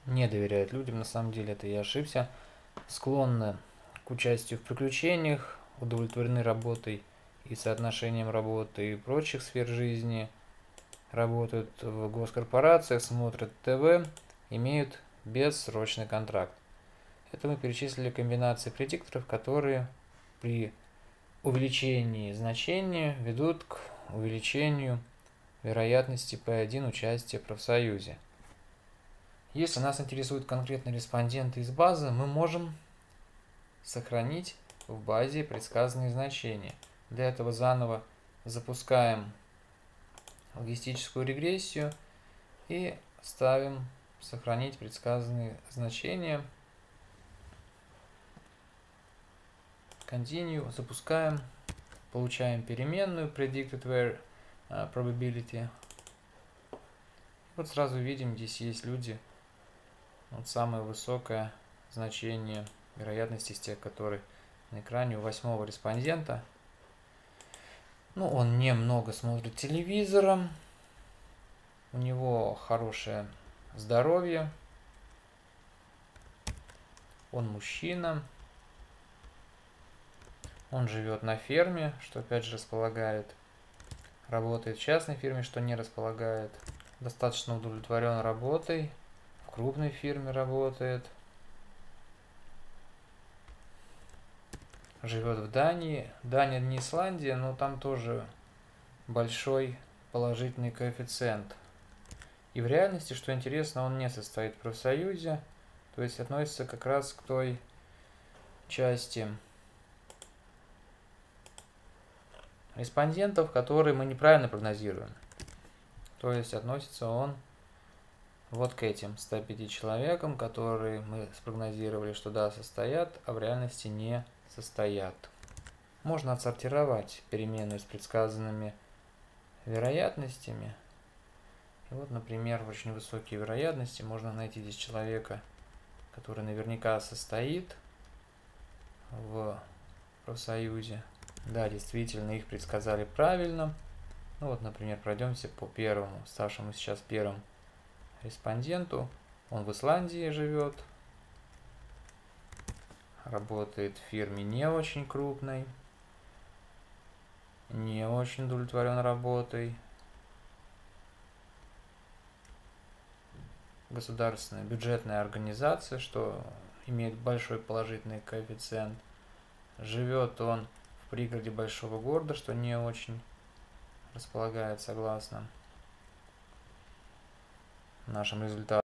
не доверяют людям, на самом деле это я ошибся, склонны к участию в приключениях, удовлетворены работой и соотношением работы и прочих сфер жизни, работают в госкорпорациях, смотрят ТВ, имеют бессрочный контракт. Это мы перечислили комбинации предикторов, которые при увеличении значения ведут к увеличению вероятности P1 участия в профсоюзе. Если нас интересуют конкретные респонденты из базы, мы можем сохранить в базе предсказанные значения. Для этого заново запускаем логистическую регрессию и ставим сохранить предсказанные значения. Continue, запускаем, получаем переменную predicted where probability. Вот сразу видим, здесь есть люди. Вот самое высокое значение вероятности из тех, которые на экране у 8-го респондента. Ну, он немного смотрит телевизором, у него хорошее здоровье, он мужчина, он живет на ферме, что опять же располагает, работает в частной фирме, что не располагает, достаточно удовлетворен работой, в крупной фирме работает, живет в Дании. Дания не Исландия, но там тоже большой положительный коэффициент. И в реальности, что интересно, он не состоит в профсоюзе, то есть относится как раз к той части респондентов, которые мы неправильно прогнозируем. То есть относится он вот к этим 105 человекам, которые мы спрогнозировали, что да, состоят, а в реальности не состоят. Можно отсортировать переменную с предсказанными вероятностями. И вот, например, очень высокие вероятности можно найти здесь человека, который наверняка состоит в профсоюзе. Да, действительно, их предсказали правильно. Ну вот, например, пройдемся по первому, ставшему сейчас первым респонденту. Он в Исландии живет, работает в фирме не очень крупной, не очень удовлетворен работой. Государственная бюджетная организация, что имеет большой положительный коэффициент. Живет он в пригороде большого города, что не очень располагает согласно нашим результатам.